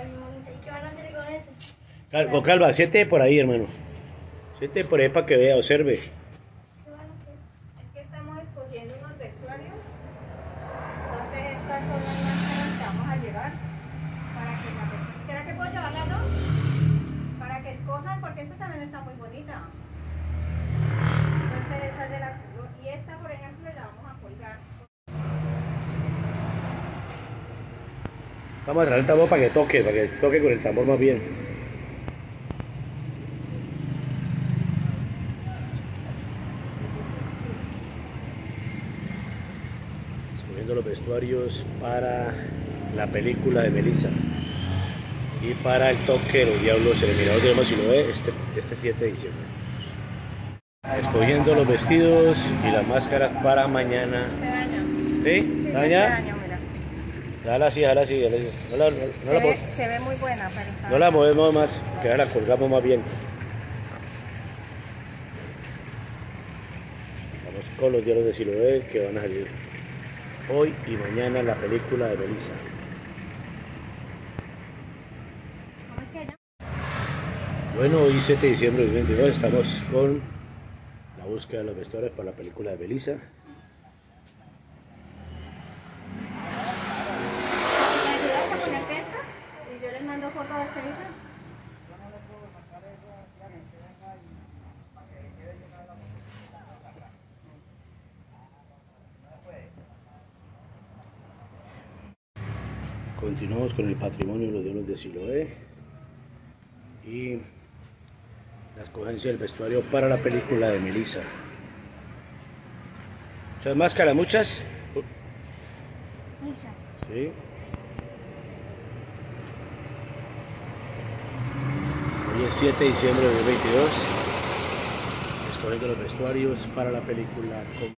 ¿Y qué van a hacer con eso? Con calma, siete por ahí, hermano. Siete por ahí para que vea, observe. ¿Qué van a hacer? Es que estamos escogiendo unos vestuarios. Entonces estas son las máscaras que vamos a llevar para que la persona... ¿Será que puedo llevar las dos? Para que escojan, porque esta también está muy bonita. Entonces esa es de la... Y esta, por ejemplo, la vamos a colgar. Vamos a traer el tambor para que toque con el tambor más bien. Escogiendo los vestuarios para la película de Melissa y para el toque de los diablos, el mirador de Dios, si lo ve, este 7 de diciembre. Escogiendo los vestidos y las máscaras para mañana. Se daña. ¿Sí? Sí, ¿Daña? se daña, mira. Dale así, dale así, dale así. Se ve muy buena, pero está... No la movemos más, que ahora la colgamos más bien. Vamos con los diálogos de Siloé que van a salir hoy y mañana en la película de Melissa. ¿Cómo es que ella? Bueno, hoy 7 de diciembre del 2022 estamos con la búsqueda de los vestuarios para la película de Melissa. ¿Me ayudas a ponerte esta? Y yo les mando fotos de esta lista. Continuamos con el patrimonio de los diálogos de Siloé y la escogencia del vestuario para la película de Melissa. ¿Muchas máscaras? ¿Muchas? Muchas. Sí. Hoy es 7 de diciembre de 2022. Escogiendo los vestuarios para la película.